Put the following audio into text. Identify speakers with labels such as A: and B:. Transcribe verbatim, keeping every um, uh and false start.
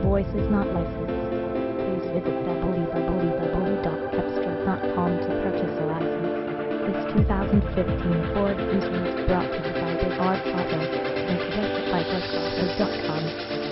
A: voice is not licensed. Please visit w w w dot epstra dot com to purchase a license. This two thousand fifteen Ford Fusion is brought to you by BigArch Auto and suggested by big arch auto dot com.